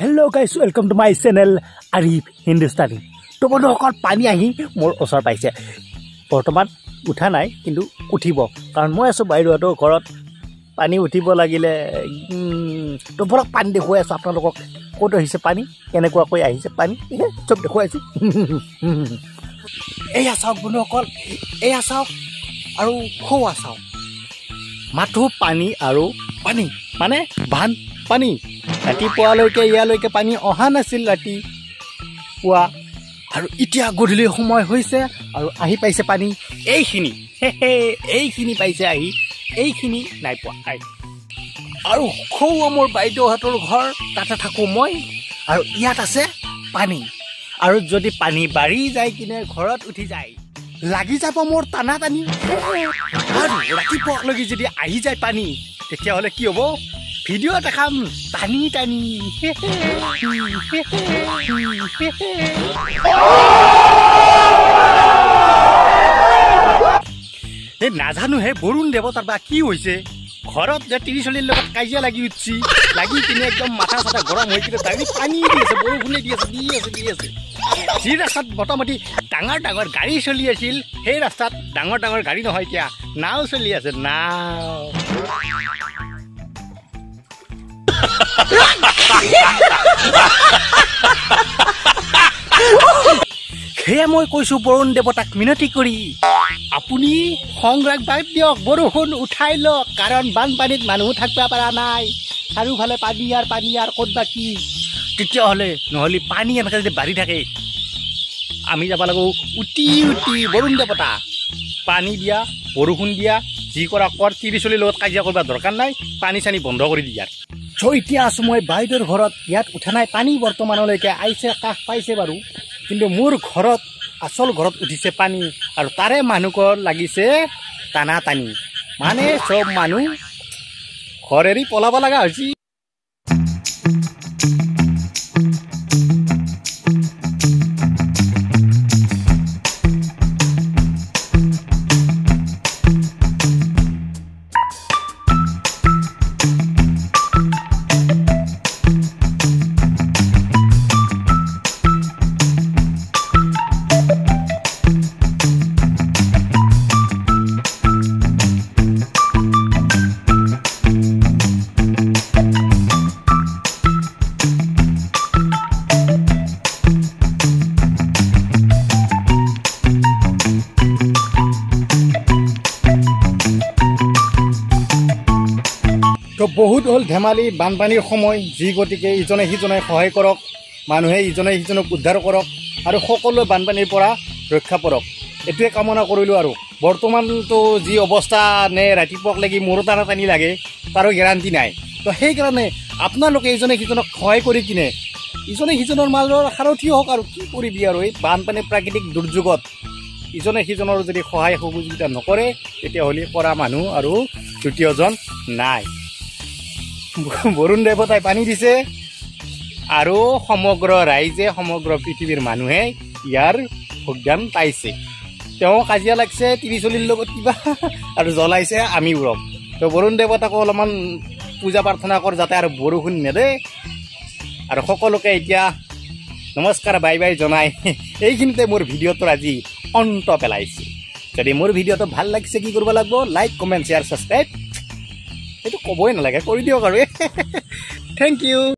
Hello guys, welcome to my channel Arif Hindustani. তো বন্ধুসকল পানী আহি মোৰ ওচৰ পাইছে বৰ্তমান উঠা নাই কিন্তু উঠিব কাৰণ মই আছো বাইৰটো ঘৰত পানী উঠিব লাগিলে তো বৰক পানী দেখুৱাই আছো আপোনালোকক ক'ত আহিছে পানী কেনেকুৱা কৈ আহিছে পানী চব দেখুৱাইছো এয়া চাওক বন্ধুসকল এয়া চাওক আৰু খোৱা চাওক মাথো পানী আৰু পানী মানে বান পানী ৰাতিপুৱালৈকে ইয়ালৈকে পানী অহা নাছিল ৰাতিপুৱা আৰু এতিয়া গধূলি সময় হৈছে আৰু আহি পাইছে পানী এইখিনি পাইছে আহি এইখিনি নাই পোৱা আৰু খোৱা মোৰ বাইদেউহঁতৰ ঘৰ তাতে থাকোঁ মই আৰু ইয়াত আছে পানী আৰু যদি পানী বাঢ়ি যায় কিনে ঘৰত উঠি যায় লাগি যাব মোৰ টানা টানি আৰু ৰাতিপুৱালৈকে যদি আহি যায় পানী তেতিয়াহ'লে কি হ'ব ভিডিঅ' দেখাম টানি টানি এই নাজানো হে বৰুণ দেৱতাৰ বা কি হৈছে ঘৰত যে ৩০-৪০ লগত কাজিয়া লাগি উঠছি লাগি কিনে একদম মাথা চাথা গৰম হৈ কিনে দাবি পানী দি আছে বৰষুণে দি আছে যি ৰাস্তাত মোটামুটি ডাঙৰ ডাঙৰ গাড়ী চলি আছিল সেই ৰাস্তাত ডাঙৰ ডাঙৰ গাড়ী নহয় এতিয়া নাও চলি আছে নাও সেয়া মই কৈছো বৰুণ দেৱতাক মিনতি কৰি আপুনি সংগ্ৰাম বাদ দিয়ক বৰষুণ উঠাই লওক কাৰণ বানপানীত মানুহ থাকিব পৰা নাই চাৰিওফালে পানী আৰু ক'ত বা কি তেতিয়াহ'লে নহ'লে পানী এনেকৈ যদি বাঢ়ি থাকে আমি যাব লাগিব উটি বৰুণ দেৱতা পানী দিয়া বৰষুণ দিয়া যি কৰা কৰ ৩০-৪০ লগত কাজিয়া কৰিব দৰকাৰ নাই পানী চানী বন্ধ কৰি দিয়াৰ চ' এতিয়া আছোঁ মই বাইদেউৰ ঘৰত ইয়াত উঠা নাই পানী বৰ্তমানলৈকে আহিছে কাষ পাইছে বাৰু কিন্তু মোৰ ঘৰত আচল ঘৰত উঠিছে পানী আৰু তাৰে মানুহৰ লাগিছে টানা টানি মানে চব মানুহ ঘৰ এৰি পলাব লগা হৈছে তো বহুত হ'ল ধেমালি বানপানীৰ সময় যি গতিকে ইজনে সিজনে সহায় কৰক মানুহে ইজনে সিজনক উদ্ধাৰ কৰক আৰু সকলোৱে বানপানীৰ পৰা ৰক্ষা পৰক এইটোৱে কামনা কৰিলোঁ আৰু বৰ্তমানতো যি অৱস্থা নে ৰাতিপুৱাক লাগি মোৰো টানা টানি লাগে তাৰো গেৰাণ্টি নাই তো সেইকাৰণে আপোনালোকে ইজনে সিজনক সহায় কৰি কিনে ইজনে সিজনৰ মাজৰ সাৰথি হওক আৰু কি কৰিবি আৰু এই বানপানীৰ প্ৰাকৃতিক দুৰ্যোগত ইজনে সিজনৰ যদি সহায় সহযোগিতা নকৰে তেতিয়াহ'লে কৰা মানুহ আৰু তৃতীয়জন নাই বৰুণ দেৱতাই পানী দিছে আৰু সমগ্ৰ ৰাইজে সমগ্ৰ পৃথিৱীৰ মানুহে ইয়াৰ ভোগদান পাইছে তেওঁ কাজিয়া লাগিছে ৩০-৪০ লগত কিবা আৰু জ্বলাইছে আমিবোৰক তো বৰুণ দেৱতাকো অলপমান পূজা প্ৰাৰ্থনা কৰ যাতে আৰু বৰষুণ নেদে আৰু সকলোকে এতিয়া নমস্কাৰ বাই বাই জনাই এইখিনিতে মোৰ ভিডিঅ'টোৰ আজি অন্ত পেলাইছে যদি মোৰ ভিডিঅ'টো ভাল লাগিছে কি কৰিব লাগিব লাইক কমেণ্ট শ্বেয়াৰ ছাবস্ক্ৰাইব এইটো ক'বই নালাগে কৰি দিয়ক আৰু থেংক ইউ